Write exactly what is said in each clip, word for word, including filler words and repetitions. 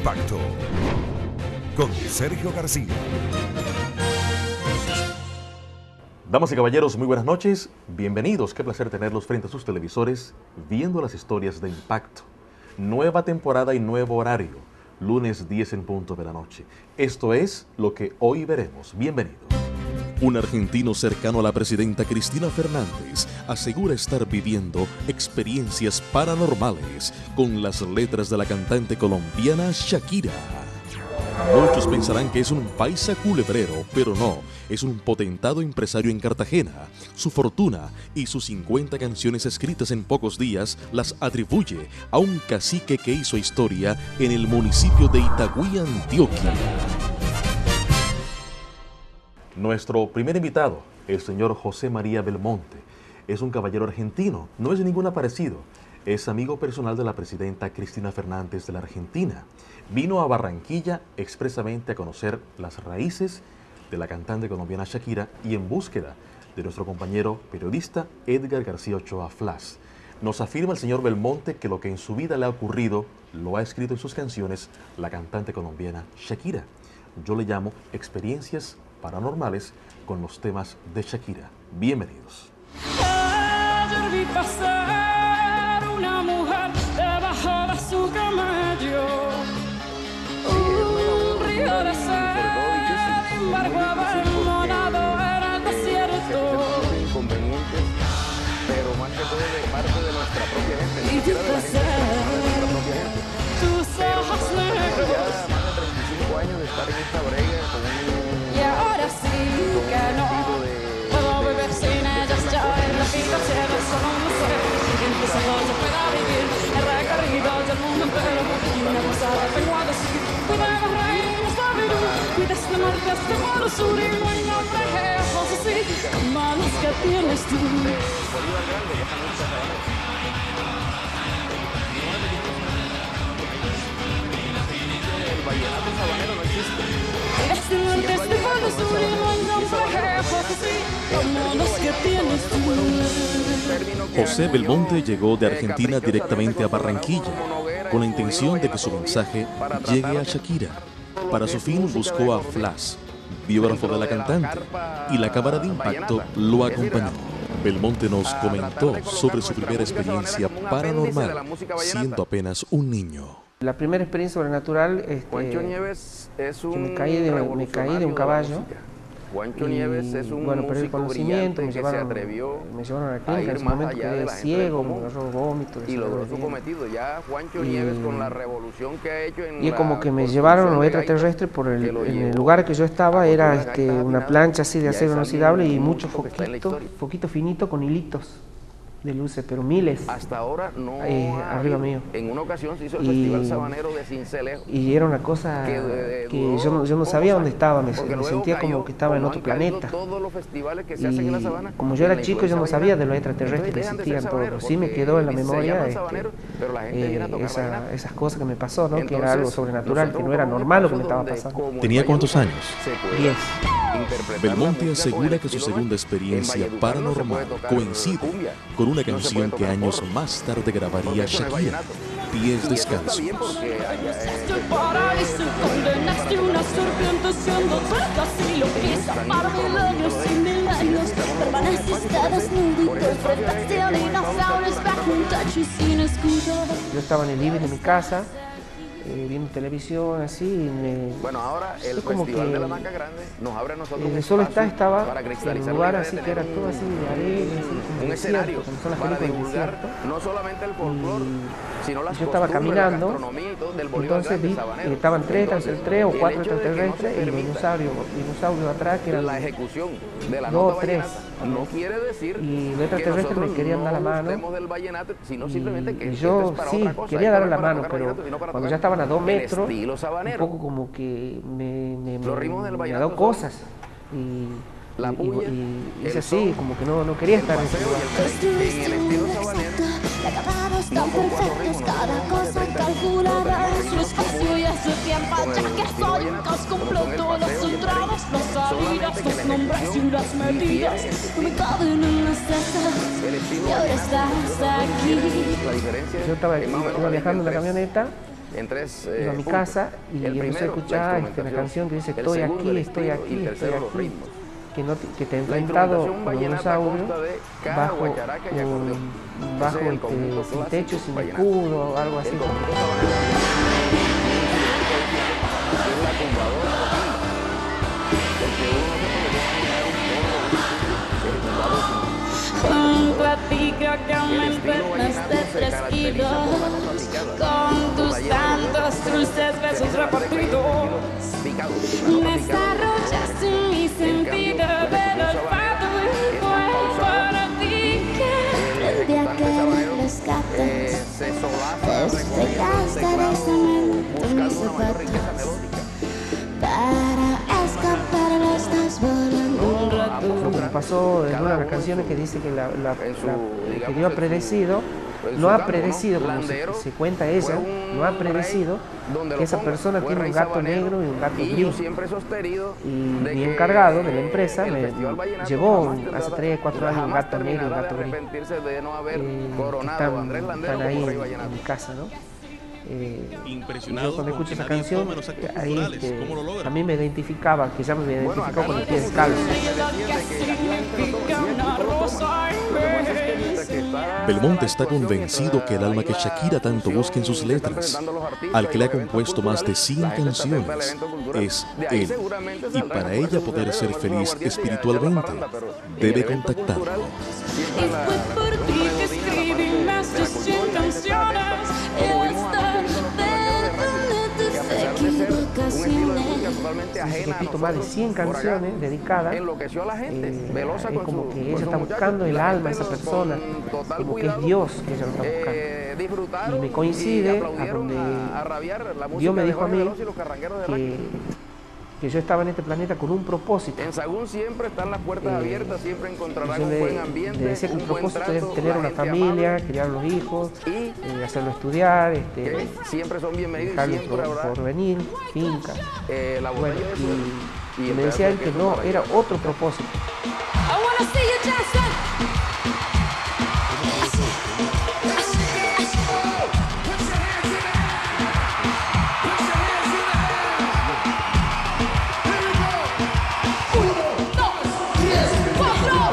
Impacto con Sergio García. Damas y caballeros, muy buenas noches. Bienvenidos. Qué placer tenerlos frente a sus televisores viendo las historias de Impacto. Nueva temporada y nuevo horario. Lunes diez en punto de la noche. Esto es lo que hoy veremos. Bienvenidos. Un argentino cercano a la presidenta Cristina Fernández asegura estar viviendo experiencias paranormales con las letras de la cantante colombiana Shakira. Muchos pensarán que es un paisa culebrero, pero no, es un potentado empresario en Cartagena. Su fortuna y sus cincuenta canciones escritas en pocos días las atribuye a un cacique que hizo historia en el municipio de Itagüí, Antioquia. Nuestro primer invitado, el señor José María Belmonte, es un caballero argentino, no es ningún aparecido, es amigo personal de la presidenta Cristina Fernández de la Argentina. Vino a Barranquilla expresamente a conocer las raíces de la cantante colombiana Shakira y en búsqueda de nuestro compañero periodista Edgar García Ochoa Flas. Nos afirma el señor Belmonte que lo que en su vida le ha ocurrido lo ha escrito en sus canciones la cantante colombiana Shakira. Yo le llamo experiencias paranormales con los temas de Shakira. Bienvenidos. Ayer vi pasar una mujer debajo de su camello, un río de sal, embargo abandonado era el desierto. Inconvenientes, pero más que todo de parte de nuestra propia gente. Y tu placer, tus ojos negros. Ya más de treinta y cinco años de estar en esta brega con un... Y ahora sí que no puedo vivir sin ellas ya. En la vida cierra solo un ser que en tus ojos yo pueda vivir el recorrido del mundo entero. Y una cosa vengo a decir: cuidemos reírnos de vivir, cuides de norte hasta por sur. Y no hay nombre que ojos así como los que tienes tú. El vallenato sabanero no existe. José Belmonte llegó de Argentina directamente a Barranquilla con la intención de que su mensaje llegue a Shakira. Para su fin buscó a Flas, biógrafo de la cantante, y la cámara de Impacto lo acompañó. Belmonte nos comentó sobre su primera experiencia paranormal siendo apenas un niño. La primera experiencia sobrenatural este, Juancho Nieves es un que me caí de, me caí de un caballo. Juancho y, Nieves es un bueno, perdí el conocimiento, me llevaron, atrevió me llevaron a la clínica, en ese momento quedé ciego, me agarró vómito. Y logró su cometido. Ya Juancho y, Nieves con la revolución que ha hecho en Y es la como que me llevaron los extraterrestres por el, en el lugar que yo estaba, era este, una plancha así de acero inoxidable y muchos foquitos, foquitos finitos con hilitos de luces, pero miles. Hasta ahora no eh, arriba mío. En una ocasión se hizo el y, Festival Sabanero de Cincelejo. Y era una cosa que, de, que duró, yo no, yo no sabía dónde estaba, me, me sentía cayó, como que estaba en otro planeta. Todos los festivales que se y hacen en la sabana, como yo era chico, yo no sabía de los extraterrestres que existían todos, pero sí me quedó en la memoria este, pero la gente eh, esa, esas cosas que me pasó, ¿no? Entonces, que era algo sobrenatural, que no era normal lo que me estaba pasando. ¿Tenía cuántos años? Diez. Belmonte asegura que su segunda experiencia paranormal coincide con una canción que años más tarde grabaría Shakira, Pies Descalzos. Yo estaba en el living de mi casa, Eh, viendo televisión así y me, bueno, ahora el como Festival que de la Manga Grande nos abre a nosotros el un Sol está estaba para en un lugar así que era todo así de arena, así, un desierto, escenario como son las para películas del divulgar desierto. no solamente el folclore, sino las yo estaba caminando, y todo del Bolívar entonces vi que estaban tres, entonces, tres o cuatro extraterrestres y dinosaurios, dinosaurios atrás que eran la ejecución de la dos o nota tres. No quiere decir y los extraterrestres me querían dar la mano del vallenato, sino simplemente que y yo sí quería dar la mano, pero cuando ya estaban a dos metros, un poco como que me, me, me, me ha dado cosas y, la puya, y, y, y es así, como que no, no quería estar en ese lugar. En el estilo sabanero, acabados tan perfectos, cada cosa calculada en su espacio y en su tiempo, ya que soy un caos completo, las entradas, las salidas, los nombres y las medidas, no me caben en las tazas, y ahora estás aquí. Yo estaba, iba viajando en la camioneta en tres iba eh, a mi puntos. casa y El empecé a primero, escuchar la este, la instrumentación. canción que dice El estoy segundo, aquí, el estoy estilo, aquí, y estoy tercero, los aquí, ritmos. que, no, te- que te he La enfrentado instrumentación con un vallenata dinosaurio consta de caja, bajo, guacharaca y acordeón. un, bajo Ese es el este, conjunto sin clásico techo, sin vallenato. escudo, algo así. El conjunto sabanero es la tumbadora porque uno no se puede imaginar un porro, el tumbado sin- Un platillo que El aumente estilo más vallenato de se tres caracteriza kilos, por la nota picada. con Los tus talleres de tantos hueso dulces besos repartidos. picado, la nota picada. Desarrollaste mi sentido del olfato y fue para ti que El día ejecutante que sabanero, rescatas, eh, se solaza te recorriendo el estrellaste teclado, densamente en mis buscando una mayor zapatos. riqueza melódica. para escapar lo estás volando. un rato. Lo que me pasó en una de las canciones que dice que, la, la, en su, la- digamos, que Dios ha en su- predecido, en su no ha campo, predecido, ¿no? como se, Landero, se cuenta fue ella, un no ha rey predecido donde que lo esa ponga. persona Fue tiene rey un gato sabanero, negro y un gato y yo gris. siempre he sostenido Y de mi que encargado de la empresa el me Festival Vallenato llevó jamás hace tendrá- tres, cuatro años un jamás gato negro y un terminará gato de gris. arrepentirse de no haber eh, que coronado a están, Andrés Landero están ahí como rey en, vallenato. en mi casa, ¿no? Eh, y Impresionado yo cuando con escucho que esa nadie canción, tome los actos ahí culturales. este, ¿Cómo lo logra? a mí me identificaba, que ya me Bueno, identificó acá con no el es pie descalzo. Belmonte está convencido que el alma que Shakira tanto busca en sus letras, al que le ha compuesto más de cien canciones, es él. Y para ella poder ser feliz espiritualmente, debe contactarlo. Y fue por ti que escribí más de cien canciones. Y hasta de tus equivocaciones. Dice que he escrito más de cien canciones dedicadas. Enloqueció a la gente, eh, velosa es con como su- que con ella su está muchacho, buscando y el la alma de gente esa con persona, total como que es cuidado, Dios que ella lo está buscando. eh, disfrutaron Y me coincide y a aplaudieron donde a, a rabiar la música Dios me de dijo a Jorge mí Veloso y los carrangueros de que, Raquel. que yo estaba en este planeta con un propósito. En Sagún siempre están las puertas Eh, abiertas, siempre encontrarán Yo un le, buen le ambiente, decía que el un buen propósito trato, es tener la una gente familia, amable, criar a los hijos, y eh, hacerlo estudiar, este, que siempre son bienvenidos y dejarles siempre por, habrá por venir, finca. eh, la Bueno, botella de suero y, y el me pedazo decía de él que queso no, para era llevar. otro propósito. I wanna see you dancing. Uno, dos, tres, cuatro.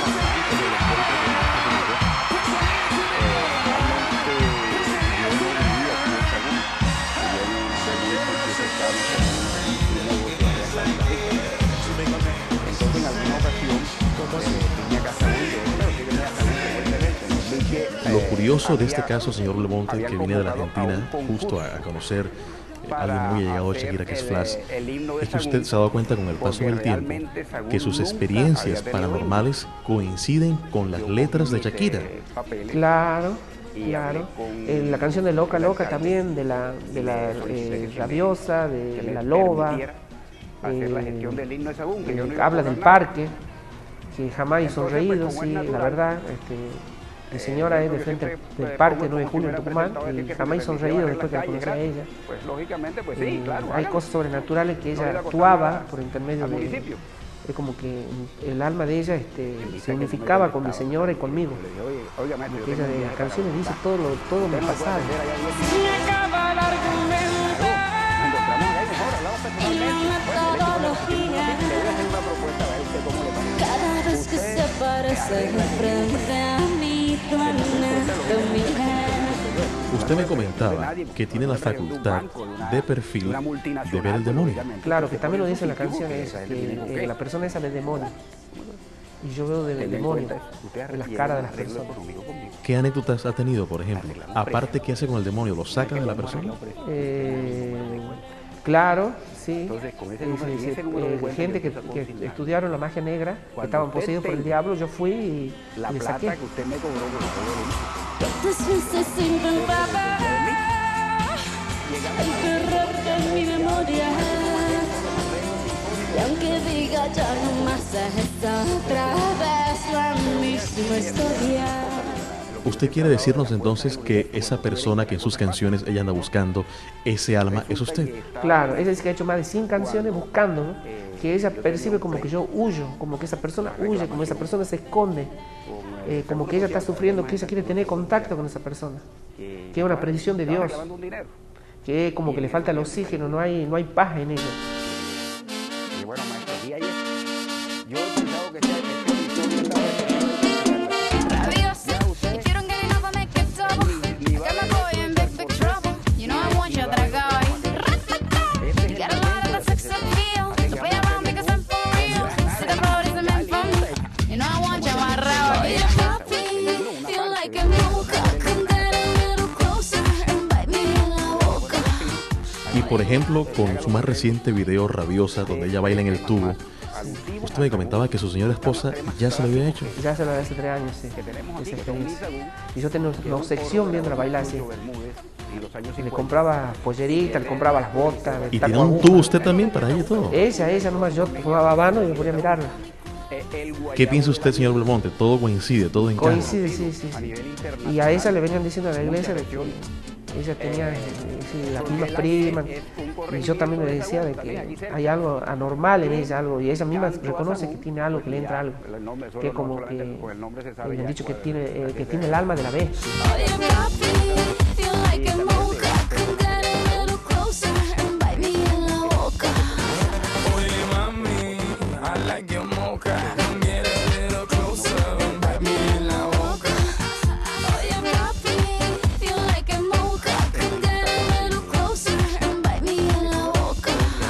Entonces en alguna ocasión eh, tenía casa única, claro que venía casa única frecuentemente, vi que, Lo eh, curioso de este había- caso, señor Belmonte, habían que viene de la convocado a un Argentina, justo a, a concurso conocer eh, a alguien para muy allegado de hacer Shakira, que es el, Flash, eh, el himno de es que usted Sagún, se ha dado cuenta con el paso porque del tiempo realmente Sagún que sus nunca experiencias había tenido paranormales coinciden con las Yo letras de cogí, Shakira. eh, papeles, Claro, Y claro. hablé con Eh, la canción de Loca el Loca alcalde también, de la, de la le solicité eh, que si me- rabiosa, que de me la loba, permitiera hacer la eh, gestión del himno de Sagún, que eh, yo no iba a habla cobrar del nada. parque, que jamás hizo Entonces, pues, reído, como sí, es la natural, verdad. Este, mi Eh, señora es yo de que frente siempre, del pues, parque pongo nueve de como julio en primera Tucumán presentadora, y que se jamás me hizo permitía reído barrer después que la las conocí a calles ella. gratis. Pues lógicamente, pues sí, Eh, claro. hay hágalo. cosas sobrenaturales que No le iba ella a costar actuaba nada por intermedio al de... municipio. Es como que el alma de ella este, Invité se a que no me unificaba con mi contestaba. señora y conmigo. Le dije, oye, oiga, maestro, yo Porque tengo ella un de viaje las para canciones dice Bogotá. todo, lo, todo Usted mi no me puede pasado. atender allá diez Se minutos. me acaba el argumento. Nos encontramos ahí mejor, hablamos Y la personalmente. Bueno, le echo una metodología. le voy a hacer una propuesta a ver usted cómo le parece. Cada vez que se aparece frente a mí, tu anatomía. Usted me comentaba que tiene la facultad de perfil de ver el demonio. Claro, que también lo dice en la canción esa, que eh, la persona esa ve demonio. Y yo veo del demonio en las caras de las personas. ¿Qué anécdotas ha tenido, por ejemplo? Aparte, ¿qué hace con el demonio? ¿Lo saca de la persona? Eh, claro, sí. Entonces, con ese Sí, número- sí, en sí. ese número de Eh, cuenta gente que que, usted que sacó sin nada. estudiaron la magia negra, que Cuando estaban usted poseídos por el tenga diablo, yo fui y, La y le saqué. plata que usted me cobró por la Cuántas veces intentaba enterrarte en mi memoria. Y aunque diga ya no más es otra vez la misma historia. ¿Usted quiere decirnos entonces que esa persona que en sus canciones ella anda buscando, ese alma, es usted? Claro, ella dice que ha hecho más de cien canciones buscando, ¿no? Que ella percibe como que yo huyo, como que esa persona huye, como esa persona se esconde, eh, como que ella está sufriendo, que ella quiere tener contacto con esa persona, que es una predicción de Dios. que como que le falta el oxígeno, no hay, no hay paz en ella. Y bueno, maestro, y ayer yo he pensado que esta historia Rabiosa, if you don't get enough, I make it double. Got my boy in big, big trouble. You know I want you atracado ahí. You got a lot of the sex appeal. So play around because I'm for real. See the road isn't meant for me. You know I want you amarrado ahí. Feel like a mocha. Come get a little closer and bite me in la boca. Y por ejemplo, con su más reciente video Rabiosa, donde ella baila en el tubo, usted me comentaba que su señora esposa ya se lo había hecho. Ya se lo de hace tres años, sí, esa experiencia. Y yo tenía una obsesión viéndola bailar así. Y le compraba polleritas, le compraba las botas. ¿Y tenía un tubo usted también para ella y todo? Ella, ella nomás, yo fumaba habano y me ponía a mirarla. ¿Qué piensa usted, señor Belmonte? Todo coincide, todo encaja. Coincide, sí, sí, sí. Y a ella le venían diciendo a la iglesia de que ella tenía eh, sí, las mismas primas. Y yo también le decía de que hay algo anormal en ella, algo. Y ella misma reconoce que tiene algo, que le entra algo. Que como que me han dicho que tiene, eh, que tiene el alma de la bestia. Oye, papi, feel like a mocha. Come get a little closer and bite me in la boca. Oye mami, I like your mocha. Come get a little closer and bite me in la boca. Oye, papi, feel like a mocha. Come get a little closer and bite me in la boca.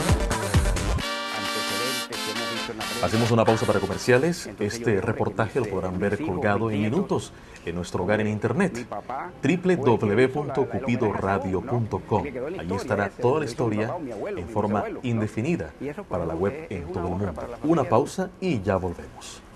Hacemos una pausa para comerciales. Este reportaje lo podrán ver colgado en minutos en nuestro hogar en internet, doble u doble u doble u punto cupido radio punto com. Allí estará toda la historia en forma indefinida para la web en todo el mundo. Una pausa y ya volvemos.